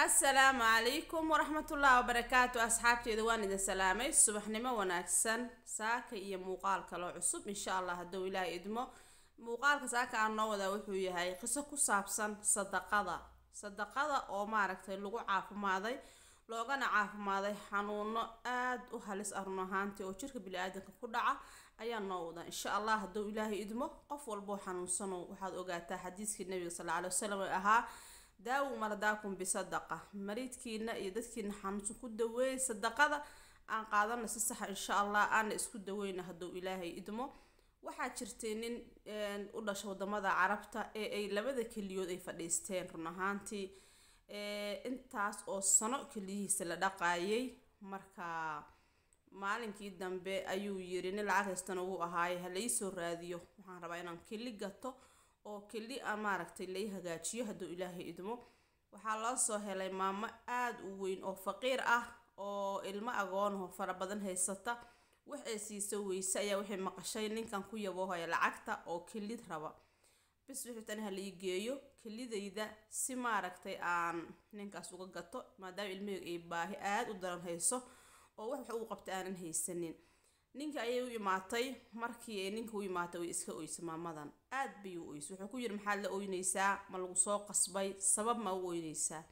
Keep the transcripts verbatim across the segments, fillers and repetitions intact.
السلام عليكم ورحمة الله وبركاته أصحابتي دوان إذا سلامي الصبح نما وناكسن ساكا إيا موقال كالو عصب إن شاء الله هدو إلهي إدمو موقال ساكا عنا ودا وحوي هاي قصة كسابسن صدقادا صدقادا أو ماركتي لغو عافو ماضي لوغانا عافو ماضي حانونو آد وحاليس أرنوهانتي وشرك بالآدن كودعا أيان نوضا إن شاء الله هدو إلهي إدمو قف والبو حانون سنو وحاد أغاتا حديث النبي صلى الله عليه وسلم أها داو مرداكم بصدقة مريدكينا iyo dadkiina xanuunsan ku daweey sadaqada aan qaadana si sax in sha Allah aan isku daweeyna haduu Ilaahay idmo waxa jirtay nin u dhashay wadamada Carabta ee ay labada kaliyood ay fadhiisteen run ahaantii ee intaas oo sano kaliyihiisa la dhaqaayay marka maalinkii dambe ayuu yiri nin lacag haystana uu ahaay halay soo raadiyo waxaan rabaa inaan kali gato oo kali aan maaragtay lay hagaajiyo haduu Ilaahay idmo waxa la soo helay maamo aad u weyn oo faqiir ah oo ilmo agoon oo fara badan haysata wax ay siiso weysa ayaa wixii maqashay ninkan ku yabo hooyo lacagta oo kalid raba bis wixii tan halay geeyo kalidayda si maaragtay aan ninkaas uga gato maadaama ilmihii ay baahi aad u daran hayso oo wax uu qabtay aanan haysanin ninka ayay u imaatay markii ay ninka u imaatay way iska oysa maamadan aad bay u oyso wuxuu ku yiri maxaa la ooynaysaa ma lagu soo qasbay sabab ma u ooynaysaa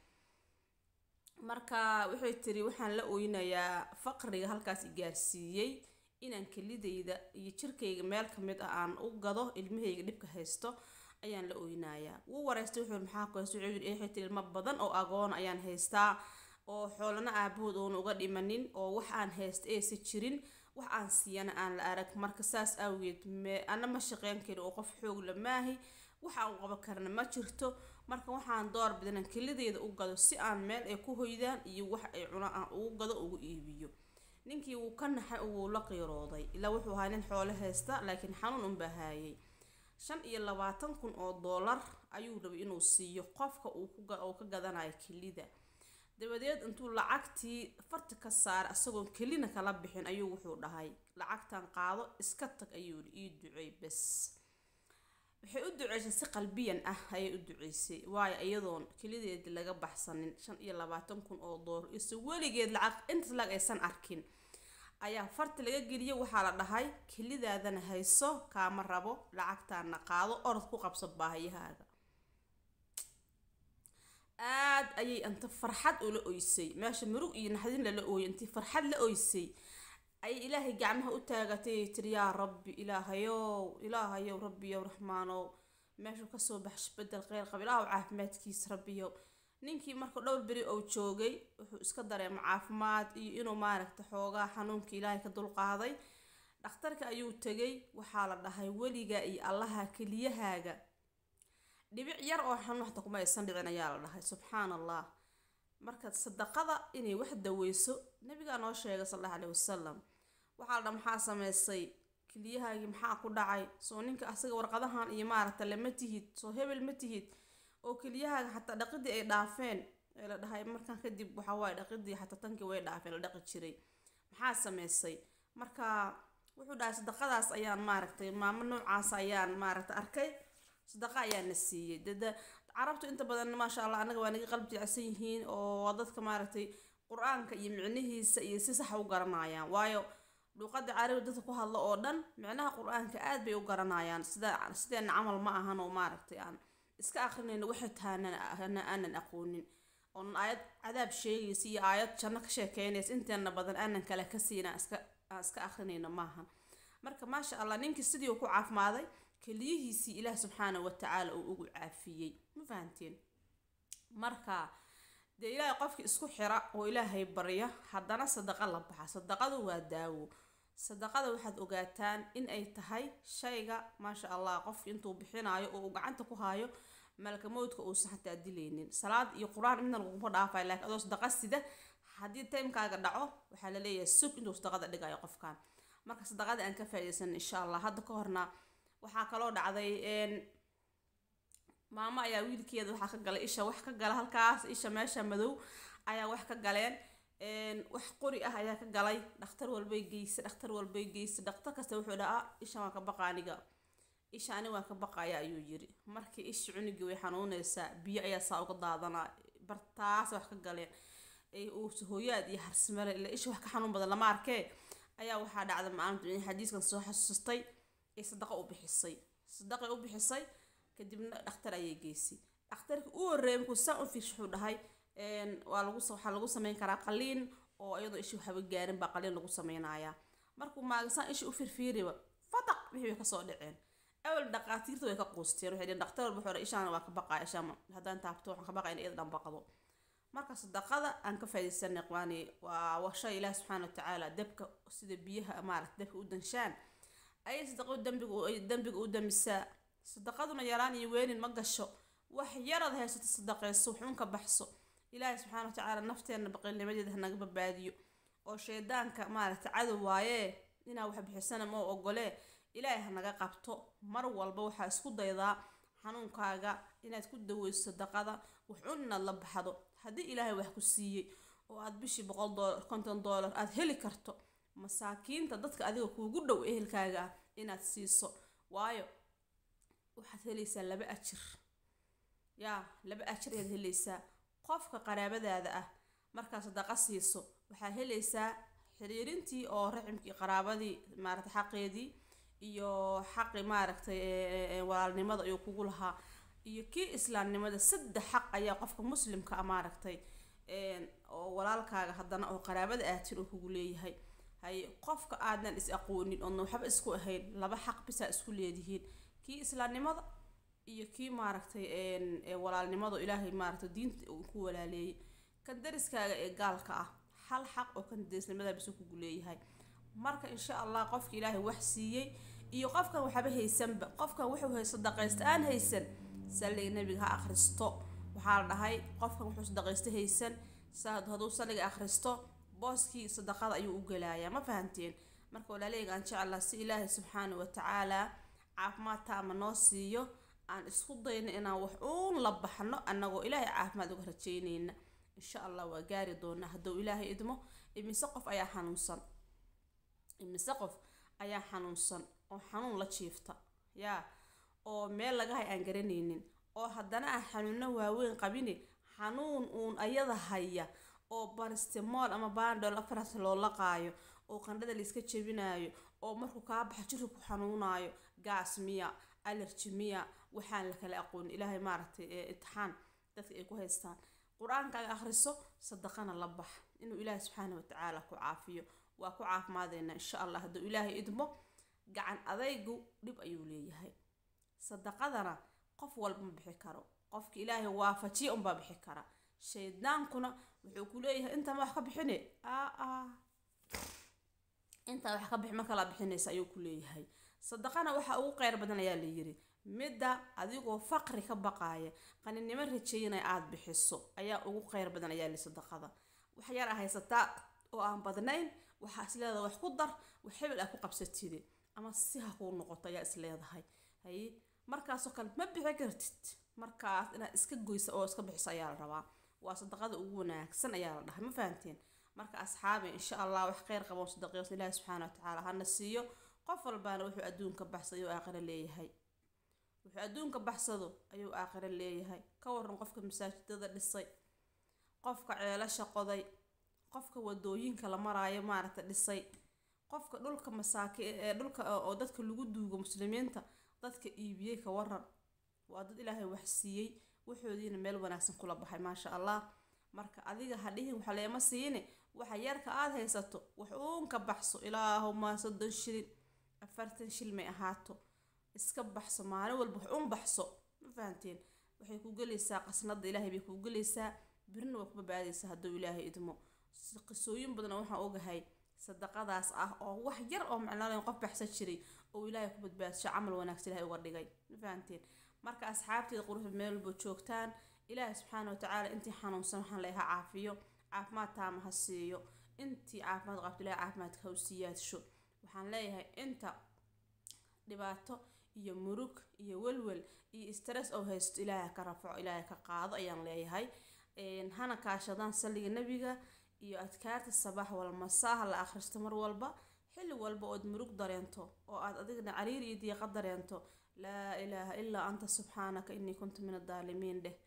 marka waxay tiri waxaan la ooynayaa faqriga halkaas i gaarsiiyay inaan kalidayda iyo jirkayga meel kamid ah aan u gado ilmihayga dhibka haysto ayaan la ooynayaa wuu wareystay wuxuu maxaa ku haysto wuxuu yiri xitay ilmo badan oo agoon ayaan haystaa oo xoolana aabahood oo uga dhimanin oo wax aan haysto ee si jirin wax aan siiyana aan la arag marka saas awgeed me ana ma shaqeyn karo oo qof xoog la maahi wax aan qabo karna ma jirto marka waxaan door bidan kalideeda u gado si aan meel ay ku hoydaan iyo wax ay cunaan aan ugu gado ugu iibiyo ninkii uu ka naxay uu la qiirooday ilaa wuxuu ahaa nin xoolo haysta laakiin xanuun u baahayay shan iyo labaatan kun oo dollar ayuu rabay inuu siiyo qofka uu ka gadanayo kalida dabadeed intuu lacagtii farta ka saar asagoo kalina kala bixin ayuu wuxuu dhahay lacagtan qaado iska tag ayuu ii duceey bas waxay u duceysay si qalbiyan ah ayay u duceysay waayo iyadoon kalideed laga baxsanin shan iyo labaatan kun oo dollar isu waligeed lacag inta lag aysan arkin ayaa farta laga geliyo waxa la dhahay kalidaadana hayso kaama rabo lacagtan qaado orod ku qabso baahiyahaaga aad ayay anta farxad u la ooysay meesha murug iyo naxdin la ooyay intii farxad la ooysay ay ilaahay gacmaha u taagatay tiri yaa rabbi ilaahayo ilaahayo rabbi ya rahmaano meesha ka soo baxsh bedel qeyr qabilaha caafimaadkiisa rabbiyo ninkii marka dhowr bari oo joogay wuxuu iska dareemay caafimaad iyo inuu maaragta xoogaa xanuunka ilaahay ka dul qaaday dhakhtarka ayuu tagay waxa la dhahay waliga iyo allaha kaliyahaaga dhibic yar oo xanuun waxta kuma aysan dhicin ayaa la dhahay subxaanallah marka sadaqada inay wax daweyso nabiga noo sheegay sallallahu alayhi wasallam waxa la maxaa sameysay kaliyahaagi maxaa ku dhacay soo ninka asaga warqadahan iyo maaragta lama tihid soo hebel ma tihid oo kaliyahaaga xataa dhaqidii ay dhaafeen ee la dhahay markan kadib waxa way dhaqidii xataa tankii way dhaafeen la dhaqi jiray maxaa sameysay marka wuxuu dhahay sadaqadaas ayaan maaragtay maamo noocaas ayaan maaragta arkay صدقاء يا نسية ده عرفت أنت بدل ما شاء الله أنا جواني قلبي عسيهين أو وضدك مارتي قرآن كيمعنيه سيسح وقرنايا وايو لو قد عارف دتك وهلا أردن معناها قرآن كأد بيوقرنايا سدا سدا نعمل معها أنا ومارتي يعني إسك آخرنا نوحتها أنا أنا أنا أقولين أن آيات عذاب شيء سي آيات شنك شيء كينيس أنت أنا بدل أنا كلا كسينا إسك إسك آخرنا معها مركب ما شاء الله نينك استديو كوعاف ماذي كليهيسي إله سبحانه وتعالى أو عافية ما فهمتين مركا ده إله قفك إسكو حراء وإلهي برية حدنا صدق الله بحا صدق ذو وداو صدق ذو واحد أوقاتان إن أي تهي شيء ما شاء الله قفك إنتو بحنا يو وقعنتكو هايو ملك موتك أو صحة تأدلين صلاة يقران من الغفور عافية لك أدو صدق السيدة حديد تايم كاقا دعوه وحالا ليه السوق إنتو صدق ذا لقا يقفكان مركا صدق ذا أنك فايسن إن شاء الله هذا كهرنا waxaa kaloo dhacday een maama ayaa wiilkeeda waxa ka galay isha wax ka gala halkaas isha meesha madow ayaa wax ka galeen een wax qori ah ayaa ka galay dhakhtar walbay geysay dhakhtar walbay geysay dhakhtar kasta wuxuu dhahaa isha waa ka baqaaniga isha ani waa ka baqaya ayuu yiri markii isha cunigi way xanuunaysaa biyo ayaa saa uga daadana bartaas wax ka galeen ay uu hooyaad iyo harsimale ila isha wax ka xanuun badan lama arkay ayaa waxaa dhacday maalintu in xadiiskan soo xasuustay ee sadaqa u bixisay sadaqa u bixisay kadibna dhakhtar ayay geysay dhakhtarkii uu horeeyay ku saan u fiirsho dhahay een waa lagu waxa lagu sameyn karaa qaliin oo iyadoo ishi waxba gaarin ba qaliin lagu sameynaya markuu maagsan ishi u firfiiriba fadaq wixii ka soo dhaceen awal dhaqaatiirtu way ka qoosteen waxay dhigeen dhakhtar wuxuu hore ishaan waa ka baqaa ishaan hadaan taabto waxaan ka baqaa in iyada dhan baqdo marka sadaqada aan ka faa'iideysanay qwaani waa washa ilaahay subhanahu wa ta'ala dabka sida biyaha amaarad dabka u danshaan ay sadaqo dambiga ay dambiga u damisa sadaqaduna yaraan iyo weenin ma gasho wax yarad haysato sadaqayso wuxuun ka baxso ilaahay subhanahu wa ta'ala nafteena baqilnimadeeda naga badbaadiyo oo sheedaanka maarad cadow waaye inaa wax bixisana ma ogole ilaahay naga qabto mar walba waxa isku daydaa xanuunkaaga inaad ku daweyso sadaqada wuxuuna la baxdo hadii ilaahay wax ku siiyay oo aad bishii boqol dollar konton dollar aad heli karto masaakiinta dadka adiga kuugu dhow ehelkaaga inaad siiso waayo waxaad helaysaa laba ajir yaa laba ajir aad helaysaa qofka qaraabadaada ah marka sadaqa siiso waxaa helaysaa xiriirintii oo raximkii qaraabadii maaragtay xaqeedii iyo xaqi maaragtay walaalnimada iyo kugu lahaa iyo kii islaamnimada saddex xaq ayaa qofka muslimka ah maaragtay een oo walaalkaaga hadana oo qaraabada aatin uu kugu leeyahay hay qofka aadan is aqoonin oo waxba isku ahayn laba xaq bisa isku leedihiin kii islaamnimada iyo kii maaragtay een walaalnimada ilaahay maaragtay diinta uu ku walaaleeyay kan dariskaaga ee gaalka ah hal xaq oo kan deesnimada bis kugu leeyahay marka insha Allah qofka ilaahay wax siiyay iyo qofka waxba haysanba qofka wuxuu haysto sadaqaysta aan haysan salliga nabiga ha akhristo waxa la dhahay qofka wuxuu sadaqaysta haysan saad haduu salliga akhristo booski sadaqada ayuu u galayaa ma fahanteen marka walaalayga aan jeclaa si ilaahay subhanahu wa ta'ala caafimaad taama noo siiyo aan isku dayno inaan wax uun la baxno anagoo ilaahay caafimaad uga rajeynayna insha Allah waa gaari doona haduu ilaahay idmo imise qof ayaa xanuunsan imise qof ayaa xanuunsan oo xanuun la jiifta yaa oo meel laga hay aan garanaynin oo haddana ah xanuunna waaweyn qabine xanuun uun ayada haya oo paracetamol ama Panadol afras loo laqaayo oo qandhada la iska jebinayo oo markuu ka baxo jirku ku xanuunayo gas miya allergy miya waxaan la kala aqoon ilaahay maaragtay imtixaan dadka ay ku haystaan quraanka akhriso sadaqana la bax inuu ilaahay subhanahu wa ta'ala ku caafiyo waa ku caafimaadayna insha Allah haduu ilaahay idmo gacan adaygu dib ayuu leeyahay sadaqadana qof walba ma bixi karo qofka ilaahay waafajiyo um baa bixi kara sheedaankuna wuxuu ku leeyahay inta wax ka bixine aa aa inta wax ka bixi marka la bixinaysa ayuu ku leeyahay sadaqana waxa ugu qeyr badan ayaa la yiri midda adigoo faqri ka baqaaya qaninimo rajeeyay aad bixiso ayaa ugu qeyr badan ayaa la sadaqada wax yar haysataa oo aan badnayn waxa isleedahay wax ku dar wax hebel ah ku qabsatid ama si ha ku noqoto ayaa isleedahay hay markaas oo kale ma bixi kartid markaas inaad iska goyso oo iska bixiso ayaa la rabaa waa sadaqada ugu wanaagsan ayaa la dhahay ma fahanteen marka asxaabi insha Allah wax qeyr qabo sadaqeeyo ilaahay subhanahu wa ta'ala hana siiyo qof walbaana wuxuu adduunka baxsayo aakhira leeyahay wuxuu adduunka baxsado ayuu aakhira leeyahay ka waran qofka masaajidada dhisay qofka ceelasha qoday qofka wadooyinka la maraayo maaragta dhisay qofka dhulka masaakiin ee dhulka oo dadka lagu duugo muslimiinta dadka iibiyay ka waran waa dad ilaahay wax siiyay wuxuudina meel wanaagsan kula baxay ma sha Allah marka adiga hadhiin waxa leema siine waxa yarka aad haysato wax uun ka baxso ilaahuma soddon shilin afartan shil may ahaato iska baxso maalin walba wax uun baxso ma fahanteen waxay ku galaysaa qasnada ilaahay bay ku galaysaa birna waa ku badbaadaysaa haduu ilaahay idmo qisooyin badan waxa ogahay sadaqadaas ah oo wax yar oo macnaheedu qof baxsan jiray oo ilaahay ku badbaasho amal wanaagsan ilaahay uga dhigay ma fahanteen marka asxaabteeda quruxda meel walba joogtaan ilaahay subhanahu wa ta'ala intii xanuunsan waxaan leeyahay caafiyo caafimaad taam ha siiyo intii caafimaad qabto ilaahay caafimaadka ha u siiyaadsho waxaan leeyahay inta dhibaato iyo murug iyo walwal iyo stress oo haysto ilaahay ka rafco ilaahay ka qaado ayaan leeyahay een hana kaashadaan salliga nabiga iyo adkaarta sabax wal masaa la akhristo mar walba xilli walba oo murug dareento oo aad adigna cariir iyo diiqa dareento la ilaaha illa anta subhanaka inni kuntu min ad-dalimin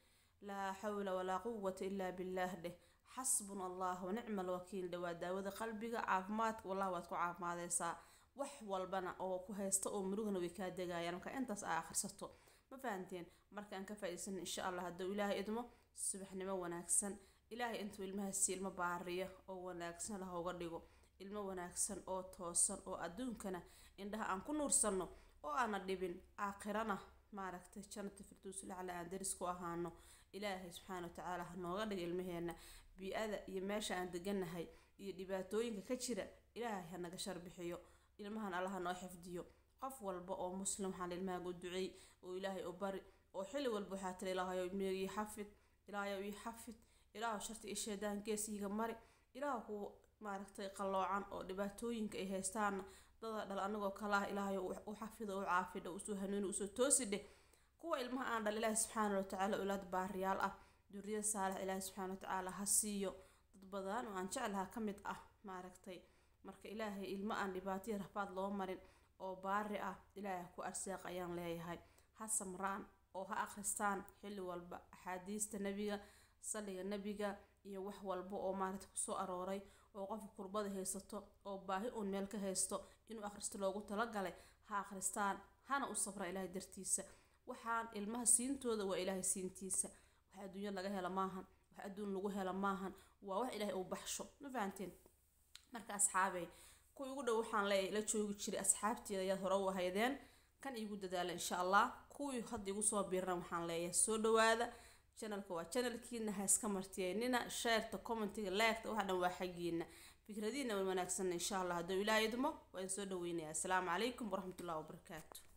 laa xawla walaa quwwata illaa billaah dheh xasbuna allah wa nicma alwakiil dheh waa daawada qalbiga caafimaadka wallahi waad ku caafimaadeysaa wax walbana oo ku haysta oo murugana way kaa degayaan marka intaas aa akhrisato ma fahanteen markaan ka faa'iideysan insha allah hadduu ilaahay idmo subaxnimo wanaagsan ilaahay intuu ilmaha si ilmo baariya oo wanaagsan la hooga dhigo ilmo wanaagsan oo toosan oo adduunkana indhaha aan ku nuursano oo aana dhibin aakhirana maaragtay jannada firdaws lacala aan daris ku ahaano ilaahay subxaanahu wa tacaala ha nooga dhigo ilmaheena bii'ada iyo meesha aan deganahay iyo dhibaatooyinka ka jira ilaahay ha naga shar bixiyo ilmahan allah noo xifdiyo qof walba oo muslim waxaan ilmaha u duceey oo ilaahay u bari oo xilli walba waxaa tiri ilaahay ii xafid ilaahay ii xafid ilaahay sharti iyo sheedaan geesiga mari ilaahay ku maaragtay qaloocan oo dhibaatooyinka ay haystaan dada dhal anagoo kala ilaahay u xafido u caafido u soo hanuun u soo tooside kuwa ilmaha aan dhal ilaahay subxaanahu wa tacaala ulaad baariyaal ah duriyada saalax ilaahay subxaanahu wa tacaala ha siiyo dad badan oo aan jeclaha ka mid ah maaragtay marka ilaahay ilma aan dhibaatay rafaad loo marin oo baari ah ilaahay ku arsaaq ayaan leeyahay ha samraan oo ha akhristaan xilli walba axaadiista nabiga saliga nabiga iyo wax walba oo maaragtay ku soo arooray oo qof kurbada haysto oo baahi uun meel ka haysto inuu akhristo loogu talagalay ha akhristaan hana u sabra ilaahay dartiisa waxaan ilmaha siintooda waa ilaahay siintiisa wax adduunyo laga hela maahan wax adduun lagu hela maahan waa wax ilaahay uu baxsho ma fahanteen marka asxaabay ku ugu dhow waxaan leeyahay la joogi jiray asxaabteeda ayaa hore u ahaydeen kan igu dadaala insha allah kuwii hadda igu soo biiran waxaan leeyahay soo dhawaada channelka waa channelkiina ha iska martiyeynina shareta commentiga like waxa dhan waa xaqiina fikradiina wanaagsan insha allah hadduu ilaahay idmo waan soo dhaweynaya assalaamu calaykum waraxmatullaahi wabarakaatuh